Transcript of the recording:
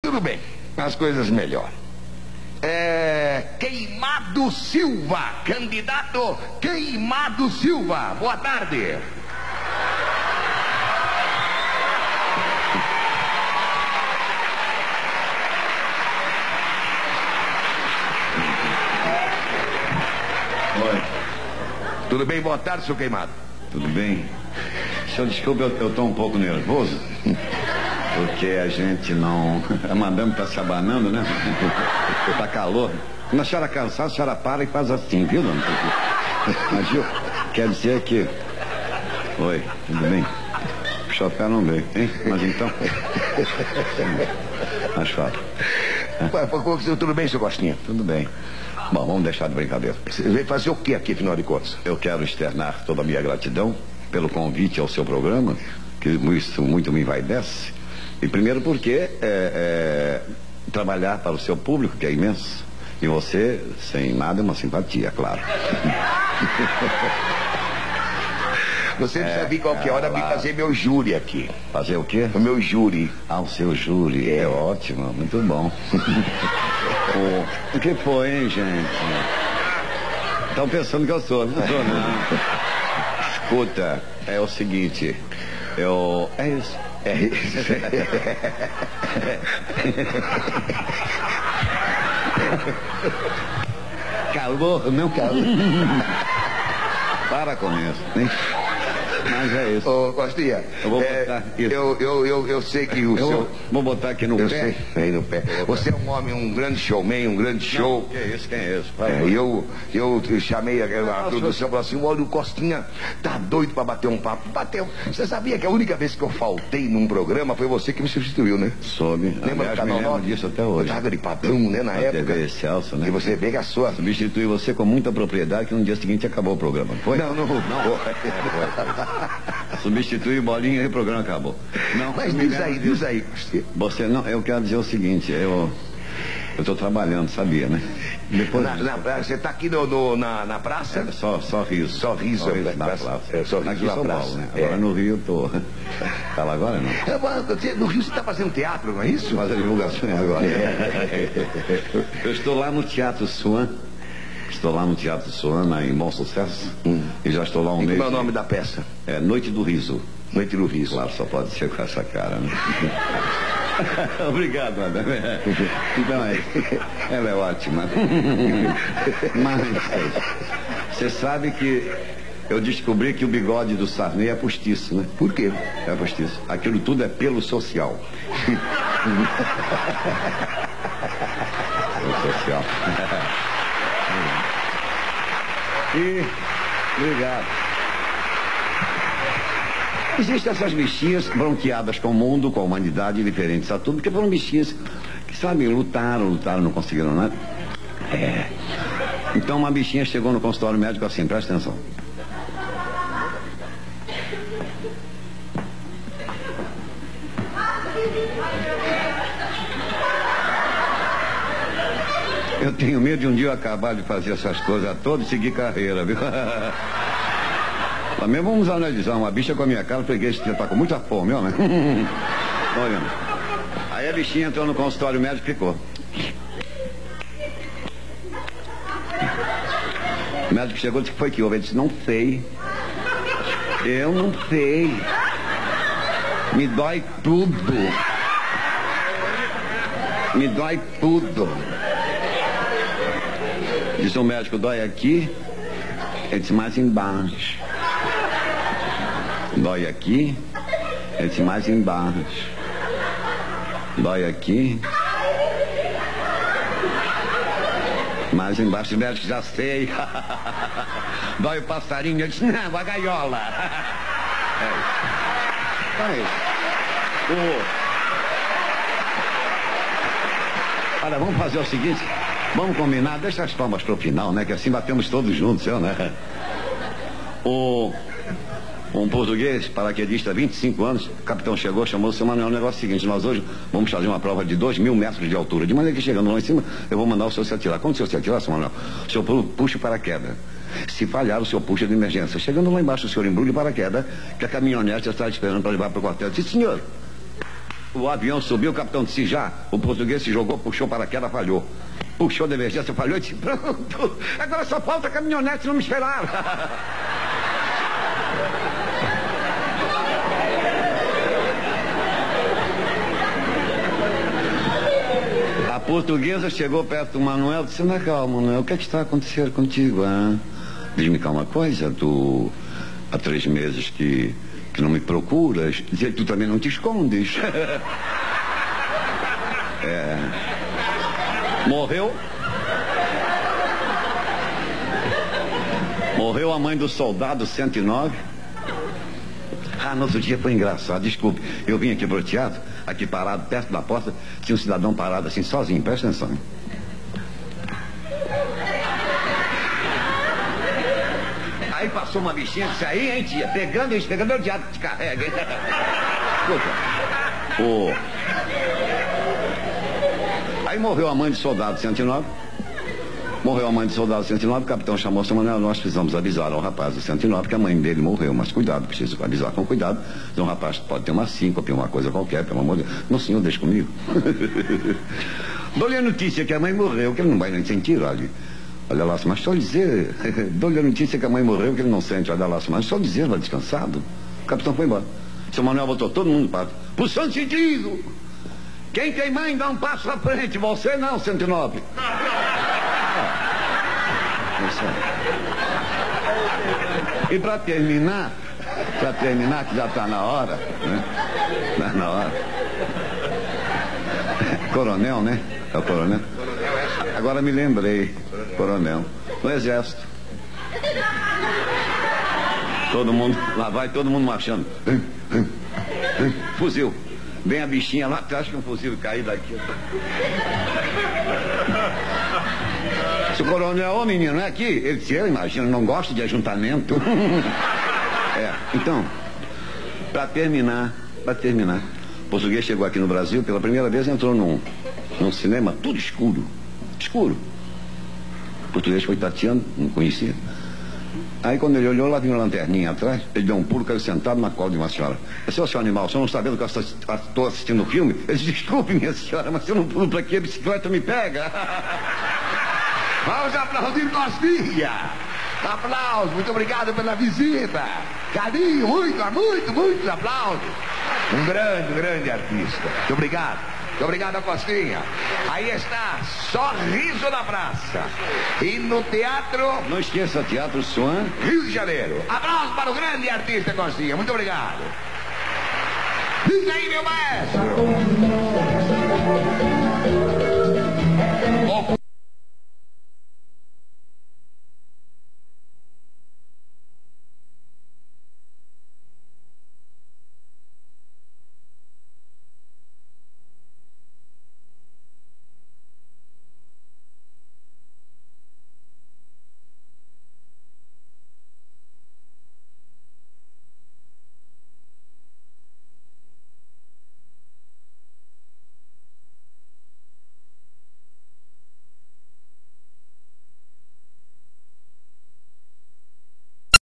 Tudo bem, as coisas melhoram. Queimado Silva, candidato Queimado Silva, boa tarde. Oi. Tudo bem? Boa tarde, seu Queimado. Tudo bem? Senhor, desculpe, eu estou um pouco nervoso, porque a gente não... A madame está se abanando, né? Está calor. Quando a senhora cansar, a senhora para e faz assim, viu, dona? Mas, viu, quer dizer que... Oi, tudo bem? O chofé não veio, hein? Mas então... Mas fala. Tudo bem, seu Costinha? Tudo bem. Bom, vamos deixar de brincadeira. Você veio fazer o que aqui, afinal de contas? Eu quero externar toda a minha gratidão pelo convite ao seu programa, que isso muito me envaidece. E primeiro porque trabalhar para o seu público, que é imenso. E você, sem nada, é uma simpatia, claro. Você precisa vir qualquer hora vir fazer meu júri aqui. Fazer o quê? O meu júri. Ah, o seu júri. É ótimo, muito bom. O que foi, hein, gente? Estão pensando que eu sou, não sou, não. Escuta, é o seguinte, é isso. É isso. Calor, não calor. Para com isso, hein? Mas é isso. Ô, Costinha, eu vou botar isso. Eu sei que o seu... Vou botar aqui no pé. Sei, aí no pé. Você é um homem, um grande showman, um grande show. Não, que é isso, quem é isso? Eu chamei a produção e falei assim, olha, o Costinha tá doido pra bater um papo. Bateu. Você sabia que a única vez que eu faltei num programa foi você que me substituiu, né? Soube. Lembra do Canal 9? Disso até hoje. Tava de padrão, né, na época. TV Excelso, né? E você vê que a sua... Substituí você com muita propriedade, que no dia seguinte acabou o programa, foi? Não. Foi. Substitui bolinha e o programa acabou. Não, mas diz aí. Você, não, eu quero dizer o seguinte, eu estou trabalhando, sabia, né? Depois você está aqui na praça? Só riso. Só riso na praça. Só riso aqui na São praça. Paulo, né? Agora no Rio eu tô. Tá lá agora não? No Rio você está fazendo teatro, não é isso? Faz a divulgação agora. Eu estou lá no Teatro Swan. Estou lá no Teatro Swan, em Bom Sucesso. E já estou lá um mês. Qual é o nome da peça? É Noite do Riso. Noite do Riso. Claro, só pode ser com essa cara, né? Obrigado, madame. Então ela é ótima. Mas você sabe que eu descobri que o bigode do Sarney é postiço, né? Por quê? É postiço. Aquilo tudo é pelo social. Pelo social. E obrigado. Existem essas bichinhas bronqueadas com o mundo, com a humanidade, diferentes a tudo, porque foram bichinhas que, sabe, lutaram, não conseguiram nada. Então uma bichinha chegou no consultório médico assim, presta atenção. Eu tenho medo de um dia eu acabar de fazer essas coisas todas e seguir carreira, viu? Também vamos analisar uma bicha com a minha cara, peguei esse dia, tá com muita fome, ó, né? Olha. Aí a bichinha entrou no consultório médico e ficou. O médico chegou e disse que foi que houve. Ele disse, não sei. Eu não sei. Me dói tudo. Me dói tudo. Disse o médico, dói aqui. Ele disse, mais embaixo. Dói aqui. Ele disse, mais embaixo. Dói aqui. Mais embaixo, o médico, já sei. Dói o passarinho. Ele disse, não, a gaiola. É isso. Olha, vamos fazer o seguinte. Vamos combinar, deixa as palmas pro final, né? Que assim batemos todos juntos, né? Um português, paraquedista, 25 anos, o capitão chegou, chamou o seu Manuel, o negócio é o seguinte, nós hoje vamos fazer uma prova de 2.000 metros de altura, de maneira que chegando lá em cima, eu vou mandar o senhor se atirar. Quando o senhor se atirar, seu Manuel, o senhor puxa o paraquedas. Se falhar, o senhor puxa de emergência. Chegando lá embaixo, o senhor embrulha o paraquedas, que a caminhonete está esperando para levar para o quartel. Eu disse, senhor, O avião subiu, o capitão disse já. O português se jogou, puxou para queda, falhou. Puxou de emergência, falhou e disse, pronto. Agora só falta a caminhonete, não me esperaram. A portuguesa chegou perto do Manuel e disse, anda calma, Manuel, o que é que está acontecendo contigo? Ah? Diz-me cá uma coisa, tu há 3 meses que não me procuras, e tu também não te escondes. Morreu a mãe do soldado 109. No outro dia foi engraçado, desculpe, eu vim aqui pro teatro, aqui parado, perto da porta, tinha um cidadão parado assim, sozinho, presta atenção. Aí passou uma bichinha, disse, aí, hein, tia, pegando o diabo que te carrega, hein? Escuta, aí morreu a mãe do soldado 109. Morreu a mãe do soldado 109, o capitão chamou o seu Manuel, nós precisamos avisar ao rapaz do 109 que a mãe dele morreu, mas cuidado, preciso avisar com cuidado, senão o rapaz pode ter uma síncope, uma coisa qualquer, pelo amor de Deus. Não, senhor, deixa comigo. Dou-lhe a notícia que a mãe morreu, que ele não vai nem sentir, olha lá, mas só dizer, dou-lhe a notícia que a mãe morreu, que ele não sente, olha lá, mas só dizer, vai descansado. O capitão foi embora. O seu Manuel botou todo mundo para pro santo sentido. Quem tem mãe dá um passo à frente, você não, 109. E para terminar, que já está na hora, né? Tá na hora. Coronel, né? É o coronel? Agora me lembrei, coronel. No exército. Todo mundo, lá vai todo mundo marchando. Fuzil. Vem a bichinha lá atrás que um fuzil cair daqui. Se o coronel, menino, é aqui. Ele disse, eu imagino, não gosto de ajuntamento. Então, para terminar, o português chegou aqui no Brasil, pela primeira vez entrou num cinema tudo escuro. O português foi tateando, não conhecia. Aí quando ele olhou, lá vinha uma lanterninha atrás, ele deu um pulo, caiu sentado na cola de uma senhora. Seu animal, o senhor não está vendo que eu estou assistindo o filme? Ele disse, desculpe, minha senhora, mas se eu não pulo para aqui, a bicicleta me pega. Vamos aplaudir Costinha. Aplausos, muito obrigado pela visita. Carinho, muitos aplausos. Um grande artista. Muito obrigado. Muito obrigado, Costinha. Aí está, Sorriso na Praça. E no teatro... Não esqueça, Teatro Swan, Rio de Janeiro. Aplausos para o grande artista Costinha. Muito obrigado. Diga aí, meu maestro.